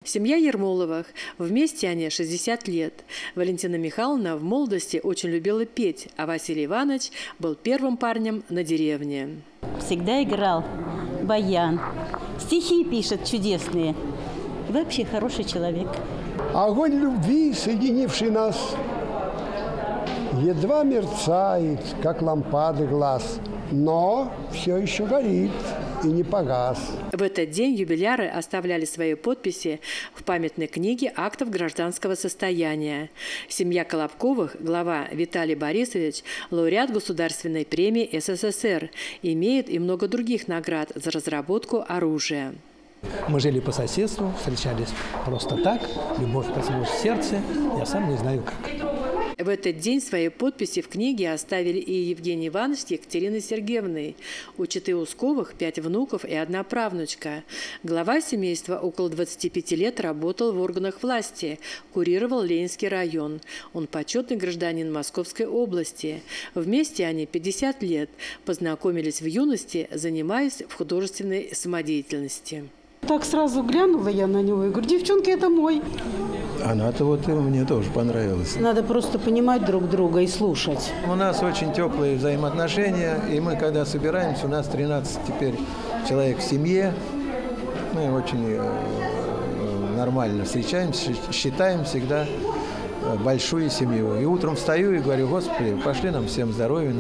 Семья Ермоловых. Вместе они 60 лет. Валентина Михайловна в молодости очень любила петь, а Василий Иванович был первым парнем на деревне. Всегда играл баян. Стихи пишет чудесные. Вообще хороший человек. Огонь любви, соединивший нас, едва мерцает, как лампады глаз, но все еще горит и не погас. В этот день юбиляры оставляли свои подписи в памятной книге актов гражданского состояния. Семья Колобковых, глава Виталий Борисович, лауреат Государственной премии СССР, имеет и много других наград за разработку оружия. Мы жили по соседству, встречались просто так, любовь проснулась в сердце, я сам не знаю как. В этот день свои подписи в книге оставили и Евгений Иванович с Екатериной Сергеевной. У четы Усковых 5 внуков и 1 правнучка. Глава семейства около 25 лет работал в органах власти, курировал Ленинский район. Он почетный гражданин Московской области. Вместе они 50 лет. Познакомились в юности, занимаясь в художественной самодеятельности. Так сразу глянула я на него и говорю: девчонки, это мой. Она-то вот мне тоже понравилась. Надо просто понимать друг друга и слушать. У нас очень теплые взаимоотношения, и мы, когда собираемся, у нас 13 теперь человек в семье, мы очень нормально встречаемся, считаем всегда большую семью. И утром встаю и говорю: Господи, пошли нам всем здоровья,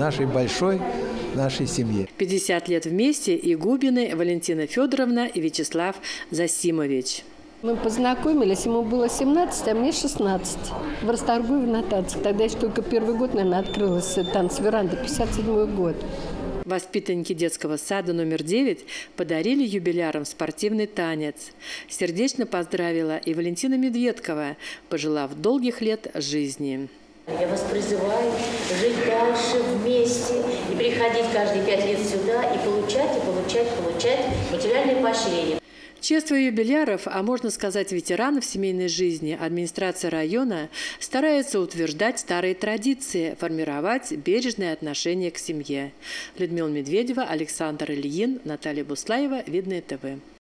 нашей семье. 50 лет вместе и Губины Валентина Федоровна и Вячеслав Засимович. Мы познакомились, ему было 17, а мне 16. В Расторгуеве на танцах. Тогда еще только первый год, наверное, открылась танц-веранда, 57-й год. Воспитанники детского сада номер 9 подарили юбилярам спортивный танец. Сердечно поздравила и Валентина Медведкова, пожелав долгих лет жизни. Я вас призываю жить дальше вместе и приходить каждые 5 лет сюда и получать материальное поощрение. Чествуя юбиляров, а можно сказать ветеранов семейной жизни, администрация района старается утверждать старые традиции, формировать бережное отношение к семье. Людмила Медведева, Александр Ильин, Наталья Буслаева, Видное ТВ.